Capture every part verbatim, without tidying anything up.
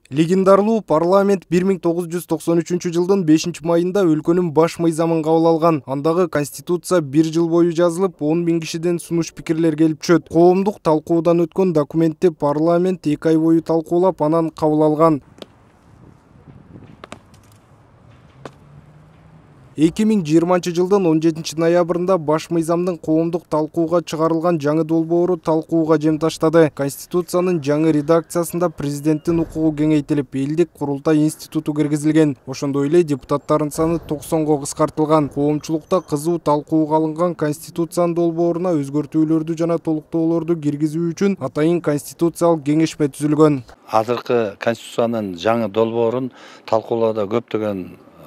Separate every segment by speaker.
Speaker 1: Легендарлуу парламент бир миң тогуз жүз токсон үчүнчү жылдын бешинчи майында өлкөнүн баш мыйзамын кабыл алган. Андагы конституция бир жыл бою жазылып, он миң кишиден сунуш пикирлер келип түшөт. Коомдук талкуудан өткөн документти парламент эки ай бою талкуулап, анан кабыл алган. эки миң жыйырманчы жылдын он жетинчи ноябрында баш мыйзамдын коомдук талкууга чыгарылган жаңы долбоору талкууга жем таштады. Конституциянын жаңы редакциясында президенттин укугу кеңейтилип, элдик курултай институту киргизилген. Ошондой эле депутаттардын саны токсонго кыскартылган. Коомчулукта кызуу талкууга алынган конституциянын долбооруна өзгөртүүлөрдү жана толуктоолорду киргизүү үчүн атайын конституциялык кеңешме түзүлгөн.
Speaker 2: Азыркы конституциянын жаңы долбоорун талкуулоодо көптөгөн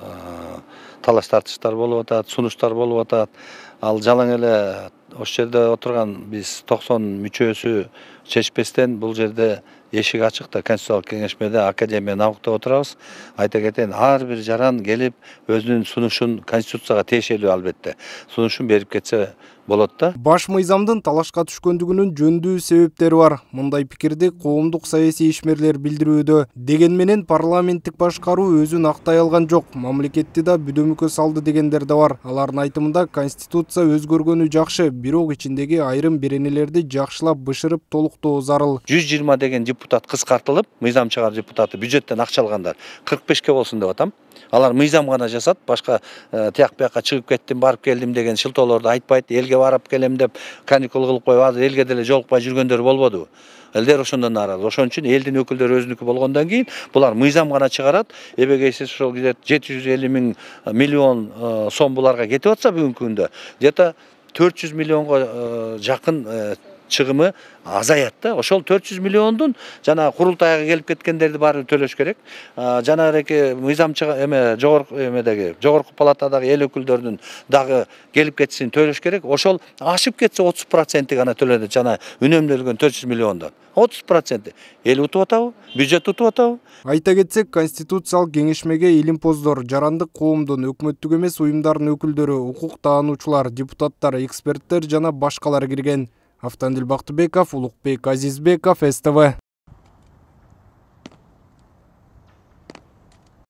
Speaker 2: талаш тартыштар болуп атат, сунуштар болуп атат. Ал жалаң эле ошол жерде отурган биз токсон мүчөсү чечпестен бул жерде эшик ачык да, конституциялык кеңешмеде академияны уктап отурабыз. Айта кетейин, ар бир жаран келип өзүнүн сунушун конституцияга тиешелүү албетте сунушун берип кетсе болот да.
Speaker 1: Баш мыйзамдын талашка түшкөндүгүнүн жөндүү себептери бар. Мындай пикирди коомдук саясий ишмерлер билдирүүдө. Деген менен парламенттик башкаруу өзүн актай алган жок. Мамлекетти да бүдөмүккө салды дегендер да бар. Алардын айтымында конституция өзгөргөнү жакшы, бирок ичиндеги айрым беренелерди жакшылап бышырып толуктоо зарыл.
Speaker 2: жүз жыйырма деген депутат кыскартылып, мыйзам чыгар депутаты бюджеттен акча алгандар кырк бешке болсун деп атам. Алар мыйзам гана жасат, башка тияк бияка чыгып кеттим, барып келдим деген шылтоолорду айтпайт. Элге барып келем деп каникул кылып коюп, азыр элге деле жолукпай жүргөндөр болбодубу? Элдер ошондон нааразы. Ошон үчүн элдин өкүлдөрү өзүнүкү болгондон кийин булар мыйзам гана чыгарат. Эбегейсиз ошол жети жүз элүү миң миллион сом буларга кетип атса бүгүнкү күндө, где-то төрт жүз миллионго жакын чыгымы азаят да. Ошол төрт жүз миллиондун жана курултайга келип кеткендерди баары төлөш керек. Жана эреки мыйзам эме жогорку эмедеги жогорку палатадагы эл өкүлдөрүнүн дагы келип кетишин төлөш керек. Ошол ашып кетсе отуз проценти гана төлөнөт жана үнөмдөлгөн төрт жүз миллиондон. отуз проценти эл утуп атабы? Бюджет утуп атабы?
Speaker 1: Айта кетсек, конституциялык кеңешмеге илимпоздор, жарандык коомдун, өкмөттүк эмес уюмдардын өкүлдөрү, укук таануучулар, депутаттар, эксперттер жана башкалар кирген. Автандил Бактыбеков, Улукбек Азизбеков, С Т В.